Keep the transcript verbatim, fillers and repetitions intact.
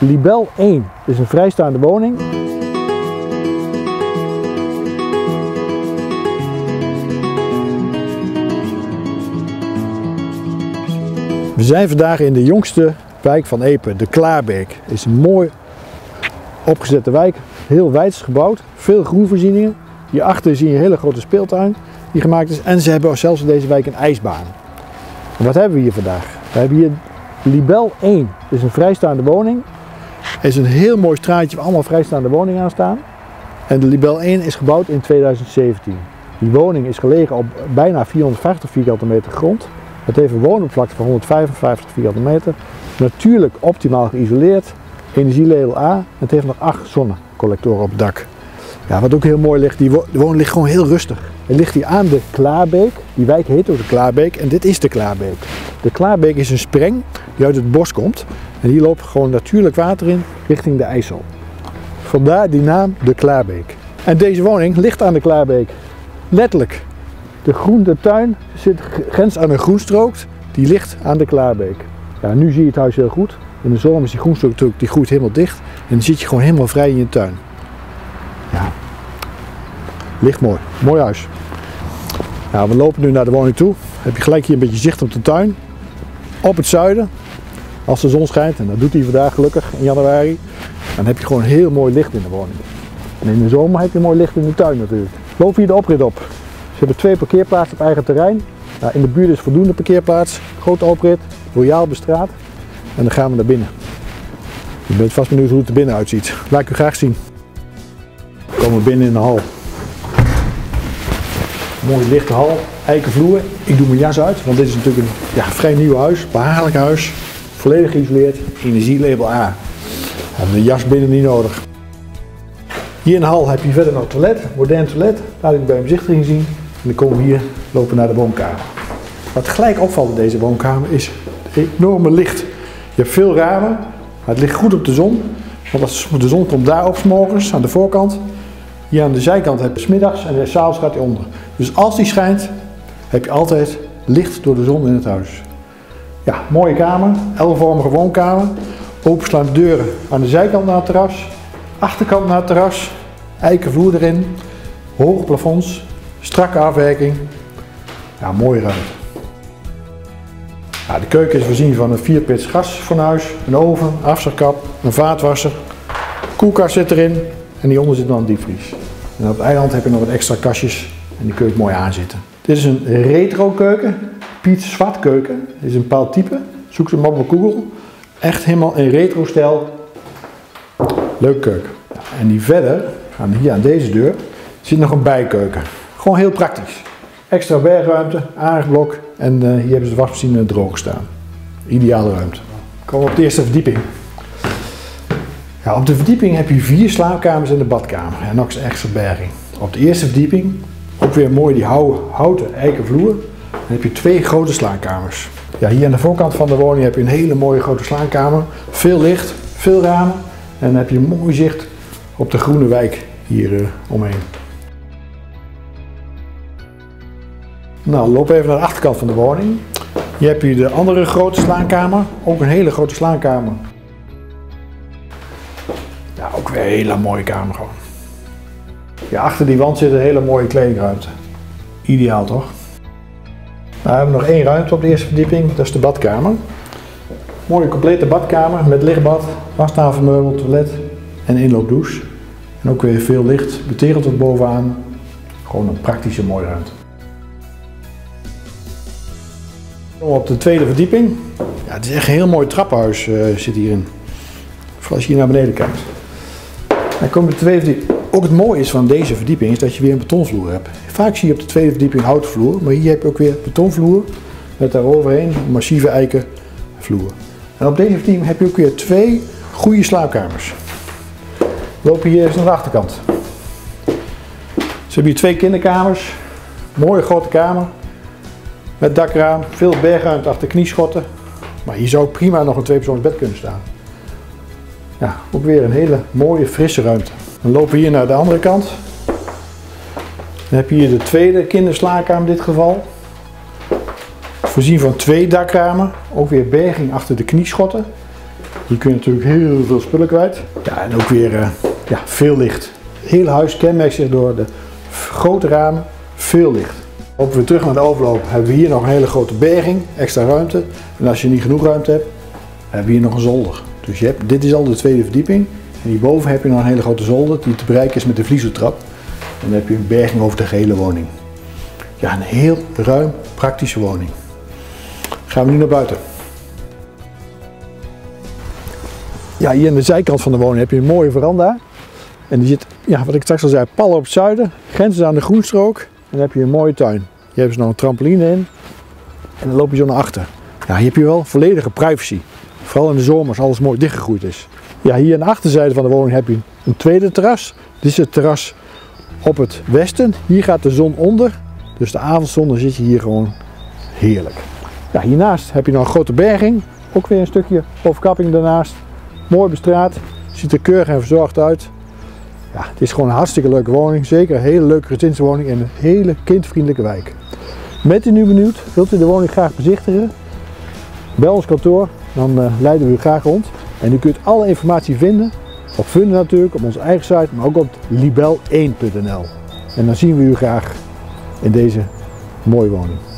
Libel één is een vrijstaande woning. We zijn vandaag in de jongste wijk van Epe, de Klaarbeek. Het is een mooi opgezette wijk, heel wijds gebouwd, veel groenvoorzieningen. Hierachter zie je een hele grote speeltuin die gemaakt is en ze hebben zelfs in deze wijk een ijsbaan. En wat hebben we hier vandaag? We hebben hier Libel één, het is een vrijstaande woning. Het is een heel mooi straatje waar allemaal vrijstaande woningen aan staan. En de Libel één is gebouwd in tweeduizend zeventien. Die woning is gelegen op bijna vierhonderdvijftig vierkante meter grond. Het heeft een woonoppervlakte van honderdvijfenvijftig vierkante meter. Natuurlijk optimaal geïsoleerd. Energielabel A. En het heeft nog acht zonnecollectoren op het dak. Ja, wat ook heel mooi ligt, die wo de woning ligt gewoon heel rustig. Het ligt hier aan de Klaarbeek. Die wijk heet ook de Klaarbeek en dit is de Klaarbeek. De Klaarbeek is een spreng die uit het bos komt. En hier loopt gewoon natuurlijk water in richting de IJssel. Vandaar die naam de Klaarbeek. En deze woning ligt aan de Klaarbeek. Letterlijk. De groene tuin zit grens aan een groenstrook, die ligt aan de Klaarbeek. Ja, nu zie je het huis heel goed. In de zomer is die groenstrook natuurlijk, die groeit helemaal dicht. En dan zit je gewoon helemaal vrij in je tuin. Ja, ligt mooi. Mooi huis. Nou, we lopen nu naar de woning toe. Heb je gelijk hier een beetje zicht op de tuin. Op het zuiden. Als de zon schijnt, en dat doet hij vandaag gelukkig in januari, dan heb je gewoon heel mooi licht in de woning. En in de zomer heb je mooi licht in de tuin natuurlijk. Loop hier de oprit op. Ze hebben twee parkeerplaatsen op eigen terrein. Nou, in de buurt is voldoende parkeerplaats. Grote oprit, royaal bestraat. En dan gaan we naar binnen. Je bent vast benieuwd hoe het er binnen uitziet. Laat ik u graag zien. We komen binnen in de hal. Mooie lichte hal, eikenvloer. Ik doe mijn jas uit, want dit is natuurlijk een ja, vrij nieuw huis. Behagelijk huis. Volledig geïsoleerd. Energielabel A. We hebben de jas binnen niet nodig. Hier in de hal heb je verder nog een toilet, een modern toilet. Laat ik bij een bezichtiging zien. En dan komen we hier lopen naar de woonkamer. Wat gelijk opvalt in deze woonkamer is het enorme licht. Je hebt veel ramen, maar het ligt goed op de zon. Want als de zon komt daar op 's morgens aan de voorkant. Hier aan de zijkant heb je 's middags en 's avonds gaat hij onder. Dus als die schijnt, heb je altijd licht door de zon in het huis. Ja, mooie kamer, L-vormige woonkamer. Openslaande deuren aan de zijkant naar het terras. Achterkant naar het terras, eikenvloer erin, hoge plafonds, strakke afwerking. Ja, mooie ruimte. Ja, de keuken is voorzien van een vierpits gasfornuis, een oven, afzuigkap, een vaatwasser. Koelkast zit erin en hieronder zit nog een diepvries. En op het eiland heb je nog wat extra kastjes en die kun je mooi aanzitten. Dit is een retro keuken, Piet Zwart keuken. Dit is een bepaald type, zoek ze maar op Google. Echt helemaal in retro stijl. Leuke keuken. En die verder, aan hier aan deze deur, zit nog een bijkeuken. Gewoon heel praktisch. Extra bergruimte, aardablok en uh, hier hebben ze de wasmachine droog staan. Ideale ruimte. We komen op de eerste verdieping. Ja, op de verdieping heb je vier slaapkamers en de badkamer en nog eens extra berging. Op de eerste verdieping, ook weer mooi die houten eiken vloer, dan heb je twee grote slaapkamers. Ja, hier aan de voorkant van de woning heb je een hele mooie grote slaapkamer. Veel licht, veel ramen. En dan heb je een mooi zicht op de groene wijk hier uh, omheen. Nou, loop even naar de achterkant van de woning. Hier heb je de andere grote slaapkamer. Ook een hele grote slaapkamer. Ja, ook weer een hele mooie kamer gewoon. Ja, achter die wand zit een hele mooie kledingruimte. Ideaal toch? Nou, we hebben nog één ruimte op de eerste verdieping. Dat is de badkamer. Mooie complete badkamer met lichtbad, wastafelmeubel, toilet en inloopdouche. En ook weer veel licht, betegeld tot bovenaan. Gewoon een praktische mooie ruimte. Op de tweede verdieping. Ja, het is echt een heel mooi trappenhuis uh, zit hierin. Vooral als je hier naar beneden kijkt. Dan komen we op de tweede verdieping. Ook het mooie is van deze verdieping is dat je weer een betonvloer hebt. Vaak zie je op de tweede verdieping houten vloer, maar hier heb je ook weer betonvloer met daaroverheen een massieve eiken vloer. En op deze verdieping heb je ook weer twee goede slaapkamers. We lopen hier eens naar de achterkant. Ze hebben hier twee kinderkamers. Mooie grote kamer. Met dakraam, veel bergruimte achter knieschotten. Maar hier zou prima nog een tweepersoonsbed kunnen staan. Ja, ook weer een hele mooie frisse ruimte. Dan lopen we hier naar de andere kant. Dan heb je hier de tweede kinderslaapkamer in dit geval. Voorzien van twee dakramen. Ook weer berging achter de knieschotten. Hier kun je natuurlijk heel veel spullen kwijt. Ja, en ook weer uh, ja, veel licht. Het hele huis kenmerkt zich door de grote ramen, veel licht. Op weer terug naar de overloop hebben we hier nog een hele grote berging, extra ruimte. En als je niet genoeg ruimte hebt, hebben we hier nog een zolder. Dus je hebt, dit is al de tweede verdieping. En hierboven heb je nog een hele grote zolder die te bereiken is met de vliezeltrap. En dan heb je een berging over de gehele woning. Ja, een heel ruim, praktische woning. Gaan we nu naar buiten. Ja, hier aan de zijkant van de woning heb je een mooie veranda. En die zit, ja, wat ik straks al zei, pal op het zuiden, grenzen aan de groenstrook. En dan heb je een mooie tuin. Hier hebben ze nog een trampoline in. En dan loop je zo naar achter. Ja, hier heb je wel volledige privacy. Vooral in de zomer als alles mooi dichtgegroeid is. Ja, hier aan de achterzijde van de woning heb je een tweede terras. Dit is het terras op het westen. Hier gaat de zon onder. Dus de avondzon, dan zit je hier gewoon heerlijk. Ja, hiernaast heb je nog een grote berging. Ook weer een stukje overkapping daarnaast. Mooi bestraat. Ziet er keurig en verzorgd uit. Ja, het is gewoon een hartstikke leuke woning. Zeker een hele leuke gezinswoning in een hele kindvriendelijke wijk. Bent u nu benieuwd? Wilt u de woning graag bezichtigen? Bel ons kantoor. Dan uh, leiden we u graag rond. En u kunt alle informatie vinden. Op Funda natuurlijk, op onze eigen site. Maar ook op libel één punt n l. En dan zien we u graag in deze mooie woning.